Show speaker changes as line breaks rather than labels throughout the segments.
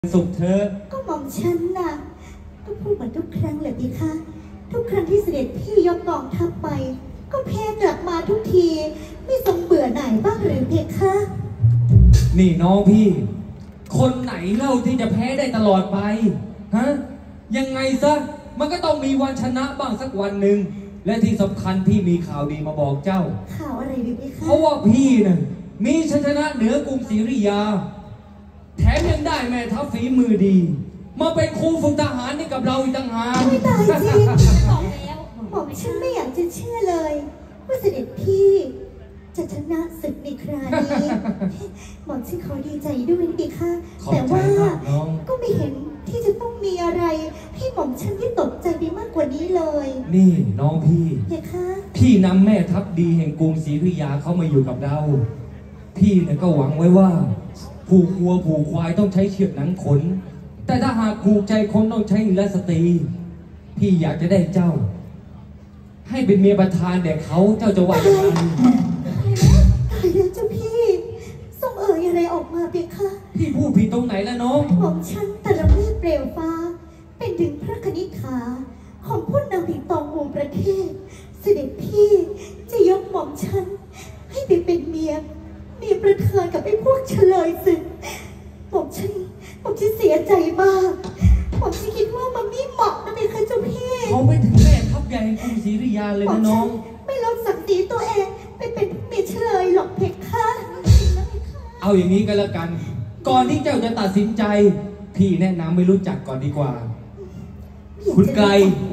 สุขเธอ
ก็มองฉันน่ะก็พูดเหมือนทุกครั้งเลยพี่คะทุกครั้งที่เสด็จพี่ยกกองทัพไปก็แพ้กลับมาทุกทีไม่ทรงเบื่อหน่ายบ้างหรือเพคะ
นี่น้องพี่คนไหนเล่าที่จะแพ้ได้ตลอดไปฮะยังไงซะมันก็ต้องมีวันชนะบ้างสักวันหนึ่งและที่สำคัญพี่มีข่าวดีมาบอกเจ้า
ข่าวอะไรดีเพคะ
เพราะว่าพี่น่ะมีชัยชนะเหนือกรุงศรีอยุธยาแถมยังได้แม่ทัพฝีมือดีมาเป็นครูฝึกทหารนี่กับเราอีกต่างหาก
ไม่ตายจริงบอกแล้วบอกฉันไม่อยากจะเชื่อเลยว่าเสด็จพี่จะชนะศึกในคราวนี้บอกฉันขอดีใจด้วยนะค่ะแต่ว่าก็ไม่เห็นที่จะต้องมีอะไรให้หม่อมฉันที่ตกใจไปมากกว่านี้เลย
นี่น้องพี่
ค่ะ
พี่นำแม่ทัพดีแห่งกรุงศรีอยุธยาเข้ามาอยู่กับเราพี่เนี่ยก็หวังไว้ว่าผูกวัวผูกควายต้องใช้เชือกหนังขนแต่ถ้าหากผูกใจคนต้องใช้อิลสตรีพี่อยากจะได้เจ้าให้เป็นเมียประธานแด่เขาเจ้าจะว่าอย่างไร
ตายแล้วเจ้าพี่ส่งอะไรออกมาเปียคะ
พี่พูดผิดตรงไหนแล้วน้อง
หม่อมฉันแต่ละเมื่อเปลวฟ้าเป็นถึงพระคณิษฐาของผู้นำแห่งตองอูประเทศเสด็จพี่จะยกหม่อมฉันให้ไปเป็นเมียประธานกับไอ้พวกเฉลยศึกผมฉันเสียใจมากผมฉันคิดว่ามันไม่เหมาะนะเปียคะเจ้าพี่
เขาไปถึงแม่ทัพใหญ่กรุงศรีอยุธยาเลยนะน้อง
ไม่ลดศักดิ์ศรีตัวเองไปเป็นเมียเฉลยหรอกเพคะ
เอาอย่างนี้ก็แล้วกันก่อนที่เจ้าจะตัดสินใจพี่แนะนำไม่รู้จักก่อนดีกว่าคุณไกล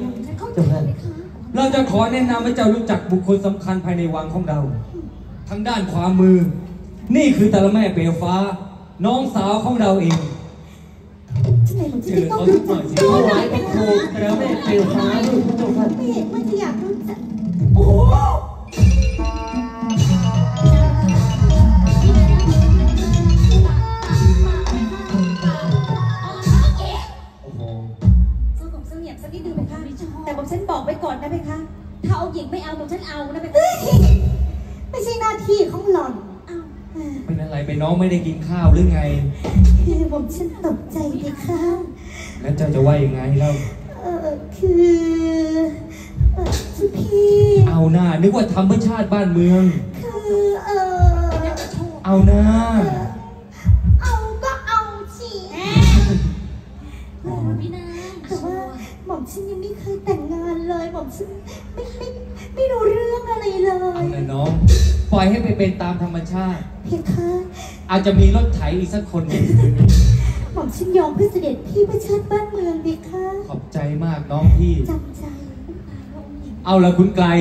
เราจะขอแนะนำให้เจ้ารู้จักบุคคลสำคัญภายในวังของเราทางด้านขวามือนี่คือตาละแม่เปลวฟ้าน้องสาวของเราเอง
เจอเขาทุกหน่อยสิเขาไว้เป็นโคตาละแม่เปลวฟ้าลูกเจ้าค่ะไม่เห็นมันจะอยากรู้จักโอ้แต่ผมฉันบอกไว้ก่อนนะเพคะถ้าเอาหญิงไม่เอาผมฉันเอานะเพคะไม่ใช่หน้าที่ของหล่อน
เป็นอะไรเป็นน้องไม่ได้กินข้าวหรือไง
คือผมฉันตกใจเพคะ
แล้วเจ้าจะว่ายังไงเล่า
คือพี่
เอาหน้านึกว่าทำเพื่อชาติบ้านเมือง
คือ
เอาหน้า
เอาก็เอาสิพี่นาแต่ว่าหม่อมฉันยังไม่เคยแต่งงานเลยหม่อมฉันไม่รู้เรื่องอะไรเลย
เอาเลยน้องปล่อยให้ไปเป็นตามธรรมชาติ
เพียงค่ะ
อาจจะมีรถไถอีกสักคนหนึ่ง
หม่อมฉันยอมเพื่อเสด็จพี่เพื่อชาติบ้านเมืองดีค่ะ
ขอบใจมากน้องพี่
จำใจ
เอาละคุณไกล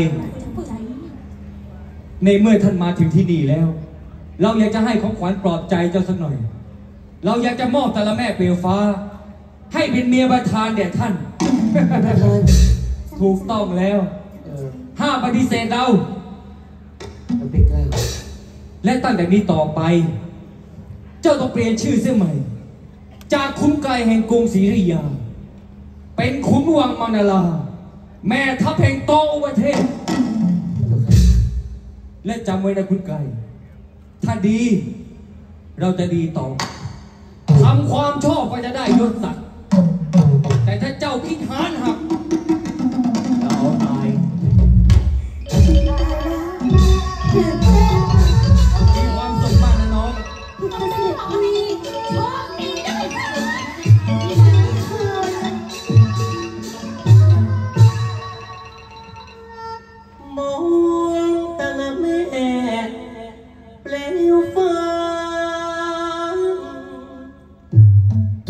ในเมื่อท่านมาถึงที่นี่แล้วเราอยากจะให้ของขวัญปลอบใจเจ้าสักหน่อยเราอยากจะมอบตาละแม่เปลวฟ้าให้เป็นเมียประธานแด่ท่านถูกต้องแล้วห้ามปฏิเสธเราและตั้งแต่นี้ต่อไปเจ้าต้องเปลี่ยนชื่อเสียใหม่จากขุนไกลแห่งกรุงศรีอยุธยาเป็นขุนวังมานาลาแม่ทัพแห่งตองอูประเทศและจำไว้นะคุณไกลถ้าดีเราจะดีต่อทำความชอบก็จะได้ยศศักดิ์แต่ถ้าเจ้าคิดหานหักเราเอาตายมีความสุขมากนะน้อง
มองตาละแม่เปลวฟ้า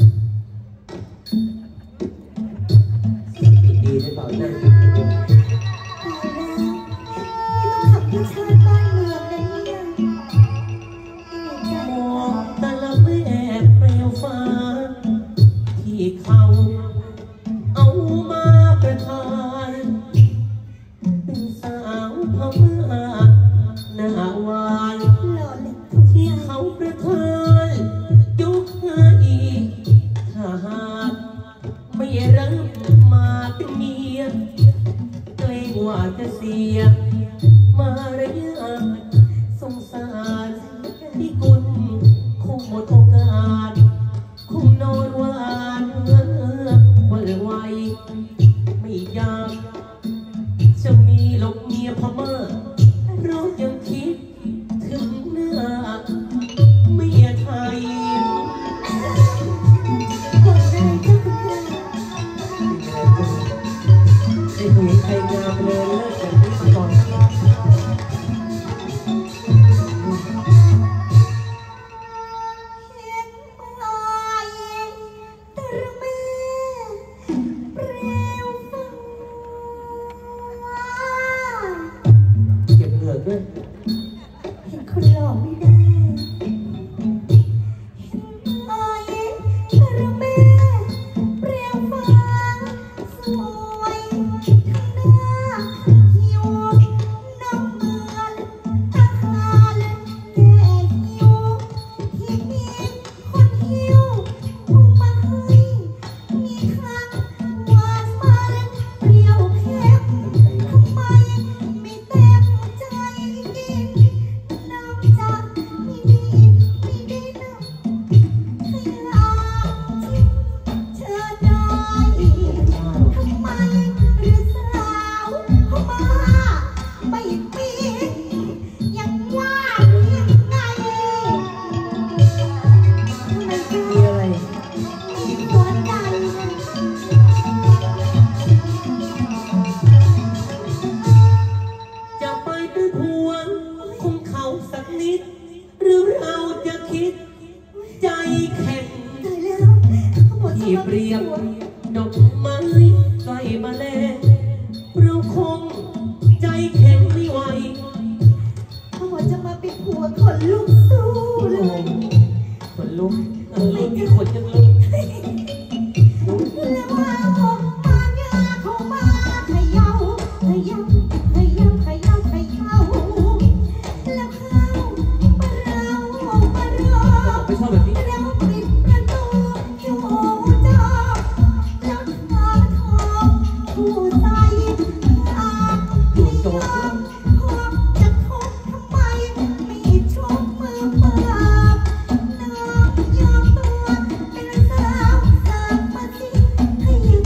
เปรียบดอกไม้ใกล้มาแลเราคงใจแข็งไม่ไหว
พอจะมาเป็นผัวคนลุกสู้เลย
คนลุกลุกมีคนยังลุก
แล้วว่าออกมาเงาเข้ามาเขย่าเขย่าเขย่าเขย่าเขย่าแล้วเข้ามาเรามาเรา
ไม่ชอบแบบนี้
แล้วปิดประตูอยู่จอแล้วทาทองผู้ใส่อาไม่ยอมขอบจะทุบทำไมไม่ชุบมือเปล่านางยอมตัวเป็นสาวสาวมาสิขยับ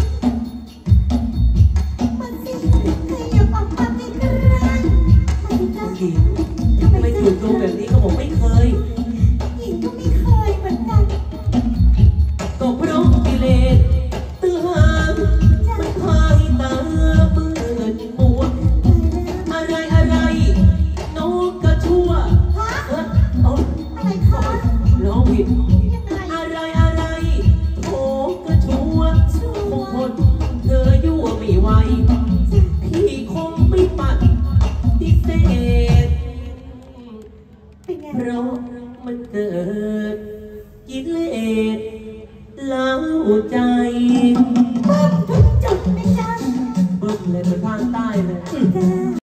มาสิขยับออกมาสิกระไรมาสิจ้า
หญิงไม่ถูกตัวแบบนี้ก็บอกไม่เคย
หญิงก็ไม่เคยเหมือนกัน
ก็เพราะกิเลสตื้อหางมันพายตาเปื้อนปวดอะไรอะไรน้องก็ชั่วเอา
อะไรคะ
ร้องผิด
ยังไง
อะไรอะไรโถก็ชั่วคงคนเธอยั่วไม่ไหวพี่คงไม่ปัดพิเศษ
เป็นไง
เพราะมันเกิดกิเลสเล้าใจ
เพิ่มทุกจุดไหมจ๊ะ
บึ้มเลยเหมือนภาคใต้เลย
จ้า